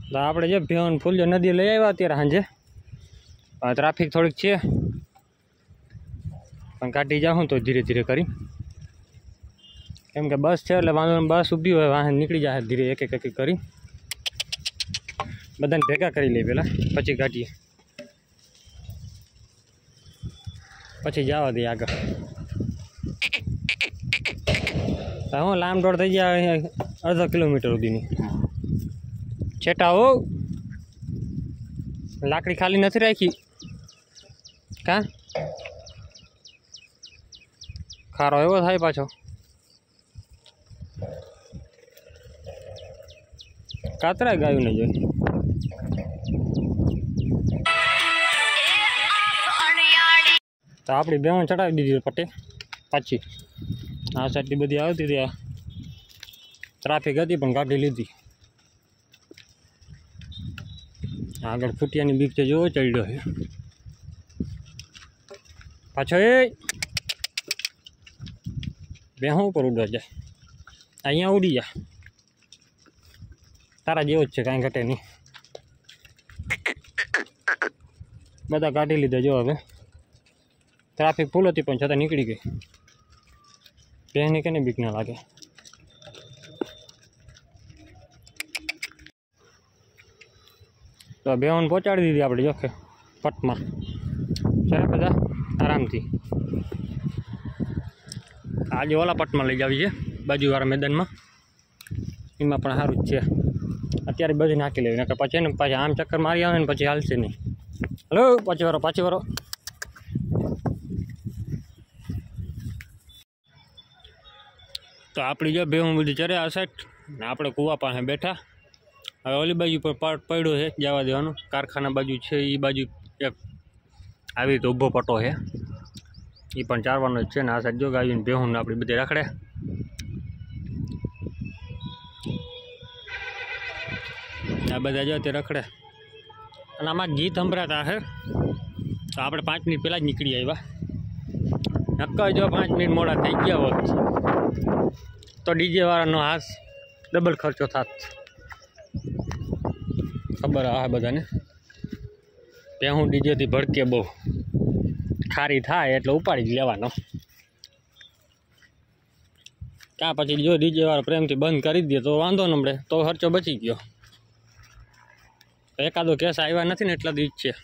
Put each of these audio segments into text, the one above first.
तो આપણે જે ભેવન ફૂલ્યો નદી લઈ આવ્યા અત્યારે સાંજે ટ્રાફિક થોડીક છે પણ કાઢી જાઉં તો ધીરે ધીરે કરી કેમ કે બસ છે એટલે વાંધો બસ ઊભી હોય વાહન નીકળી જાય ધીરે એક એક કરી બધાને ભેગા કરી લઈએ પહેલાં પછી કાઢીએ પછી જવા દઈએ આગળ હું લાંબ દોડ થઈ ગયા અડધો કિલોમીટર સુધીની છેટા હો લાકડી ખાલી નથી રાખી કા ખારો એવો થાય પાછો કાતરા ગાયું ને જોઈ તો આપણી બેવન ચડાવી દીધી પટ્ટે પાછી આ સાઈડની બધી આવતી હતી ટ્રાફિક હતી પણ કાઢી લીધી આગળ ફૂટિયાની બીક છે જોવો ચડ્યો છે પાછો એ બેહું ઉપર ઉડવા જાય અહીંયા ઉડી જા તારા જેવો જ છે કાંઈ ઘટે નહીં બધા કાઢી લીધા જો હવે ટ્રાફિક ફૂલ હતી પણ છતાં નીકળી ગઈ બેને કેને બીક ના લાગે તો બેવન પહોંચાડી દીધી આપણે જોખે પટમાં ચાલે બધા આરામથી આજે ઓલા પટમાં લઈ જાવી છે બાજુવાળા મેદાનમાં એમાં પણ સારું જ છે અત્યારે બધી નાખી લેવી નકર પછી ને પાછી આમ ચક્કર મારી આવે ને પછી હાલશે નહીં હલો પાછી વાળો તો આપણી જો બેવું બધી ચરે આ સાઈડ ને આપણે કૂવા પાસે બેઠા હવે ઓલી બાજુ પર પાટ પડ્યો છે જવા દેવાનું કારખાના બાજુ છે એ બાજુ એક આવી રીતે ઊભો પટ્ટો છે એ પણ ચારવાનો જ છે ને આ સાઈડ જો ગાયું બેહું આપણી બધી રખડે આ બધા જો તે રખડે અને આમાં ગીત સંભળાતા છે તો આપણે 5 મિનિટ પહેલાં જ નીકળી આવ્યા નક્કા જો 5 મિનિટ મોડા થઈ ગયા હોત તો ડીજે વાળાનો હાથ ડબલ ખર્ચો થાત ખબર આ બધાને ત્યાં હું ડીજેથી ભડકે બહુ ખારી થાય એટલે ઉપાડી જ લેવાનો ત્યાં પછી જો ડીજે વાળો પ્રેમથી બંધ કરી દે તો વાંધો ન મળે તો ખર્ચો બચી ગયો એકાદો કેસ આવ્યા નથી ને એટલા દિવસ છે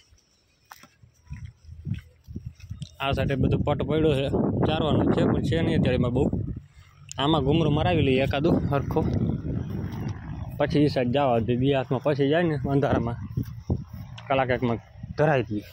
આ સાથે બધું પટ પડ્યો છે ચારવાનું છે પણ છે નહીં અત્યારે એમાં બહુ આમાં ઘૂમરો મરાવી લઈએ એકાદું હરખો પછી એ સાઈડ જવા દે બે હાથમાં પછી જાય ને અંધારામાં કલાક એકમાં ધરાઈ દઈએ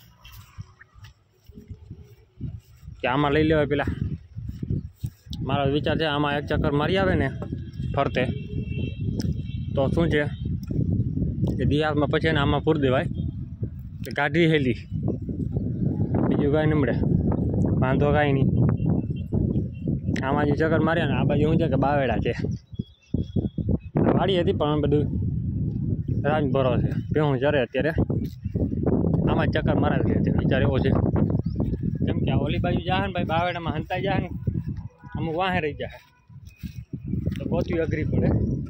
કે આમાં લઈ લેવાય પેલા મારો વિચાર છે આમાં એક ચક્કર મારી આવે ને ફરતે તો શું છે કે દી હાથમાં પછી ને આમાં પૂરી દેવાય કે કાઢી હેલી બીજું કાંઈ નમડે વાંધો કાંઈ નહીં આમાં જે ચક્કર માર્યા ને આ બાજુ શું છે કે બાવેડા છે વાડી હતી પણ બધું રાજભરો છે ભેહું ચરે અત્યારે આમાં ચક્કર મરાવી લે વિચાર એવો છે કેમ કે આ ઓલી બાજુ જાય ને ભાઈ બાવેડામાં હંતાઈ જાય ને અમુક વાહે રહી જાય તો ગોતવી અઘરી પડે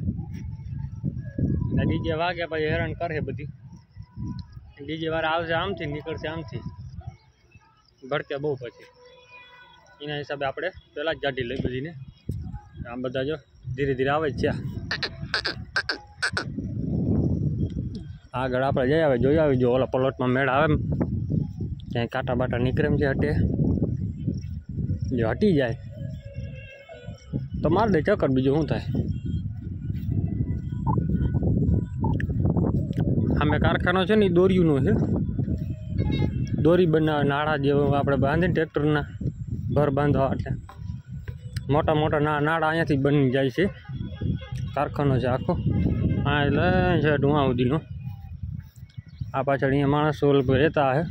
ને ડીજે વાગે પછી હેરાન કરે બધી ડીજે વાળા આવશે આમથી નીકળશે આમથી ભડકે બહુ પછી એના હિસાબે આપણે પહેલાં જ ગાડી લઈ બધીને આમ બધા જો ધીરે ધીરે આવે જ છે આગળ આપણે જઈ આવે જોઈ આવી જો ઓલા પલોટમાં મેળ આવે ક્યાંય કાંટા બાટા નીકળે એમ છે હટે જો હટી જાય તો માર દે ચક્કર બીજું શું થાય આમે કારખાનો છે ને એ દોરીનું છે દોરી બનાવે નાળા જેવું આપણે બાંધીને ટ્રેક્ટરના ભર બાંધવા એટલે મોટા મોટા નાળા અહીંયાથી બની જાય છે કારખાનો છે આખો હા એટલે છે ધુઆ સુધીનો આ પાછળ અહીંયા માણસો રહેતા હે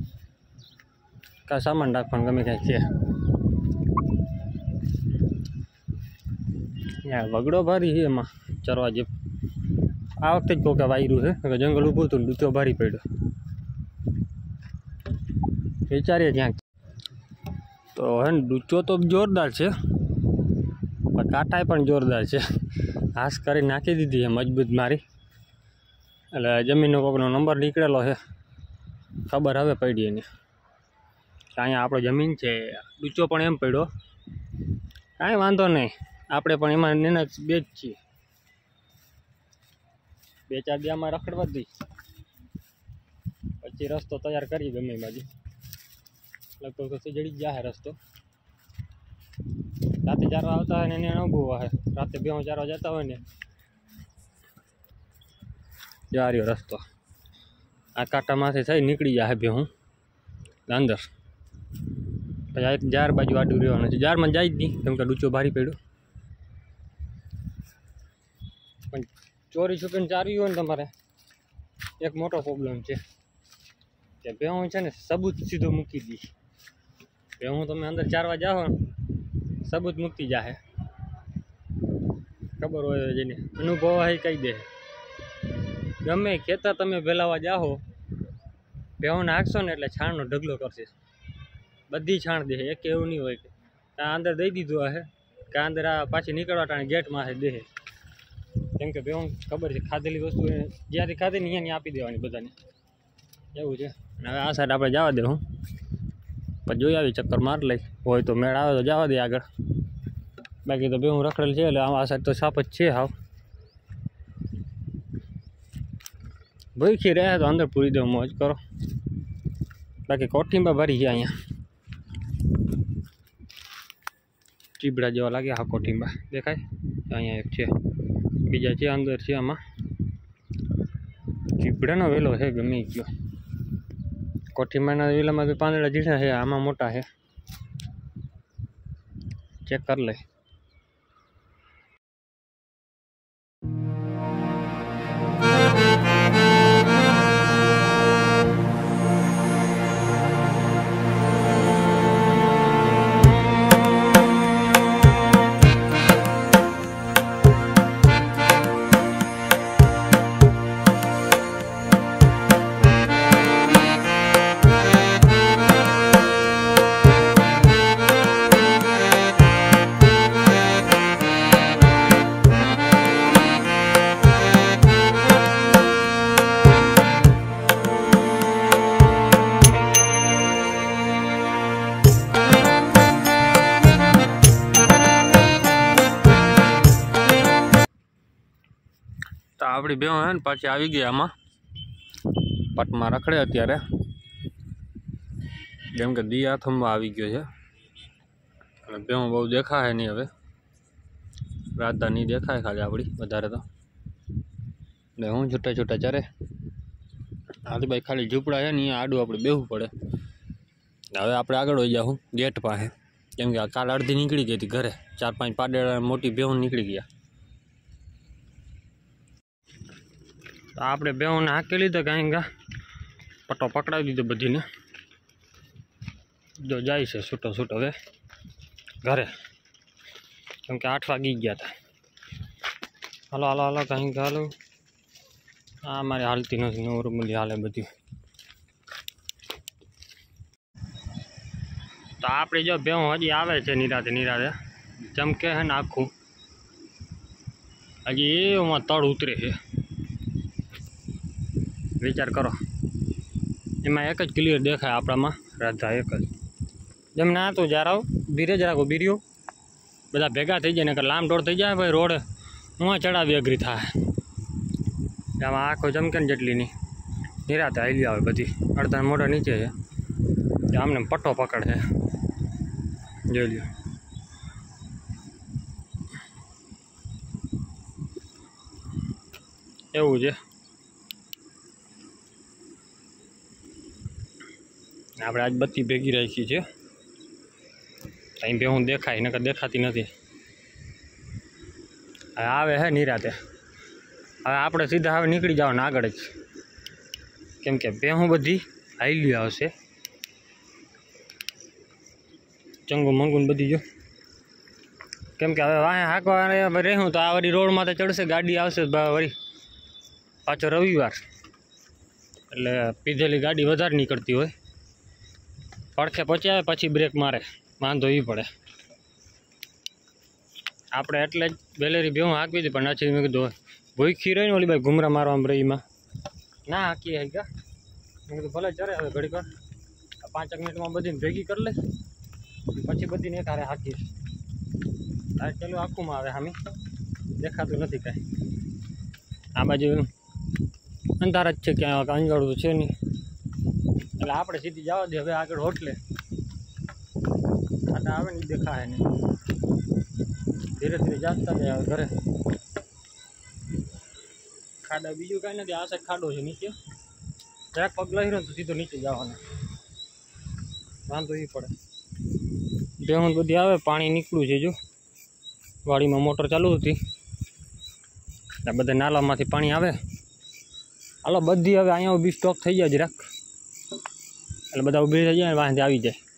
કાંઈ સામાન રાખવાનું ગમે કાંઈ છે વગડો ભારી છે એમાં ચરવા જે આ વખતે જ કોકે વાયરું છે જંગલ ઊભું હતું ડૂચો ભારી પડ્યો વિચારીએ ક્યાંક તો હે ને ડૂચો તો જોરદાર છે પણ કાંટાય પણ જોરદાર છે ઘાસ કરી નાખી દીધી છે મજબૂત મારી એટલે જમીનનો કોઈકનો નંબર નીકળેલો છે, ખબર હવે પડી એની કે અહીંયા આપણો જમીન છે. ડૂચો પણ એમ પડ્યો, કાંઈ વાંધો નહીં, આપણે પણ એમાં એના બે જ છીએ. 2-4 દિવસમાં રખડવા જ દઈ, પછી રસ્તો તૈયાર કરીએ ગમે બાજુ. લગભગ તો જડી જ જાય રસ્તો. રાતે ચારવા આવતા હોય ને એને અનુભવ હોય, રાતે 2 ચારવા જતા હોય ને જા રહ્યો રસ્તો. આ કાંટામાંથી થઈ નીકળી જાય ભેહું અંદર. પછી આ એક જાર બાજુ આડું રહેવાનું છે. જારમાં જાય જ નહીં, કેમ કે ડૂચો ભારી પડ્યો. પણ ચોરી છૂપીને ચારવી હોય ને તમારે એક મોટો પ્રોબ્લેમ છે કે ભેહું છે ને સબૂત સીધો મૂકી દી. ભેહું તમે અંદર ચારવા જાઓ ને સબૂત મૂકી જાહે. ખબર હોય જેને અનુભવ હોય કહી દે. ગમે ખેતર તમે ભેલાવા જાઓ, ભેહું નાખશો ને એટલે છાણનો ઢગલો કરશે. બધી છાણ દે, એક એવું નહીં હોય કે ત્યાં અંદર દઈ દીધું હશે કે અંદર આ પાછી નીકળવા ટાણે ગેટમાં હશે દે. કેમ કે ભેહું ખબર છે ખાધેલી વસ્તુ જ્યાંથી ખાધી ને અહીંયાની આપી દેવાની બધાને, એવું છે. હવે આ સાઈડ આપણે જવા દે, હું પછી જોઈ આવી ચક્કર માર લઈ, હોય તો મેળ આવે તો જવા દે આગળ. બાકી તો ભેહું રખડેલ છે એટલે આ સાઈડ તો સાપ જ છે હાવ. ભૂખી રહે તો અંદર પૂરી દઉં, મોજ કરો. બાકી કોઠીંબા ભરી છે અહીંયા, ચીબડા જેવા લાગે. હા કોઠીંબા દેખાય અહીંયા, એક છે, બીજા છે અંદર છે. આમાં ચીબડાનો વેલો છે ગમે ગયો. કોઠીંબાના વેલામાં બી પાંદડા જીઠા છે, આમાં મોટા છે. ચેક કરી લે. તો આપણી ભેહું હે ને પાછી આવી ગઈ આમાં પટમાં રખડે અત્યારે, જેમ કે દી આથમવા આવી ગયો છે. અને ભેહું બહુ દેખાય નહીં હવે, રાતદાર નહીં દેખાય ખાલી આપણી વધારે તો. ને હું છૂટા છૂટા ચરે આજુબાજુ ખાલી ઝૂંપડા છે ને અહીંયા આડું આપણે બેહવું પડે. હવે આપણે આગળ વહી જાઉં ગેટ પાસે, કેમ કે કાલ અડધી નીકળી ગઈ હતી ઘરે. 4-5 પાડેડા મોટી ભેહું નીકળી ગયા. તો આપણે ભેહુંને હાંકી લીધો, કાંઈ ગા પટ્ટો પકડાવી દીધો બધીને. જો જાય છે છૂટો છૂટો હવે ઘરે, કેમ કે 8 વાગી ગયા હતા. હાલો હાલો હાલો કાંઈ હાલો. આ મારે હાલતી નથી, નોર્મલી હાલે બધી. તો આપણે જો ભેહું હજી આવે છે નિરાતે નિરાતે, ચમકે છે ને આખું. હજી એમાં તળ ઉતરે છે, વિચાર કરો. એમાં એક જ ક્લિયર દેખાય આપણામાં, રાધા એક જ. જેમ ના તો જરાવ ધીરે જ રાખો, બીર્યું બધા ભેગા થઈ જાય ને લાંબ દોડ થઈ જાય ભાઈ. રોડ હું ચડાવી અઘરી થાય. આમાં આખો ચમકે ને જેટલી નહીં નિરાતે હાલી આવે બધી. અડધા મોઢા નીચે છે, આમને પટ્ટો પકડે છે, જોઈ લ્યો. એવું છે. આપણે આજ બત્તી ભેગી રાખી છે, અહીં ભેહું દેખાય, નકર દેખાતી નથી. હવે આવે હે નિરાતે. હવે આપણે સીધા હવે નીકળી જવાના આગળ જ, કેમ કે ભેહું બધી હાઈલી આવશે. ચંગુ મંગુન બધી જો, કેમ કે હવે વાહે હાંકવા રહેવું તો આ વળી રોડમાં તો ચડશે, ગાડી આવશે વળી પાછો રવિવાર એટલે પીધેલી ગાડી વધારે નીકળતી હોય. પડખે પહોંચી આવે પછી બ્રેક મારે, વાંધો એ પડે. આપણે એટલે જ બેલેરી ભેહું હાંકવી હતી, પણ નથી મેં કીધું ભૂખી રહીને ઓલી ભાઈ ઘૂમરા મારવામાં રહીમાં ના હાકી આવી ગયા. મેં કીધું ભલે ચરે હવે ઘડીક વાર 5 મિનિટમાં બધીને ભેગી કરી લે, પછી બધીને એક હારે હાકીશ. આ ચાલો આખુંમાં આવે સામે દેખાતું નથી કાંઈ. આ બાજુ અંધાર જ છે, ક્યાં અંજવાળું છે નહીં, એટલે આપણે સીધી જવા દે. હવે આગળ હોટલે ખાડા આવે ને દેખાય ને, ધીરે ધીરે જાતા જાય હવે ઘરે. ખાડા બીજું કાંઈ નથી, આ સાઈડ ખાડો છે નીચે, જરાક પગલા હીરો તો સીધો નીચે જવાનો, વાંધો એ પડે. બેહું બધી આવે, પાણી નીકળ્યું છે. જો વાડીમાં મોટર ચાલુ હતી, આ બધા નાલામાંથી પાણી આવે. હાલો બધી હવે અહીંયા ઊભી સ્ટોક થઈ જાય જરાક, એટલે બધા ઊભી થઈ જાય, વાંધે આવી જાય.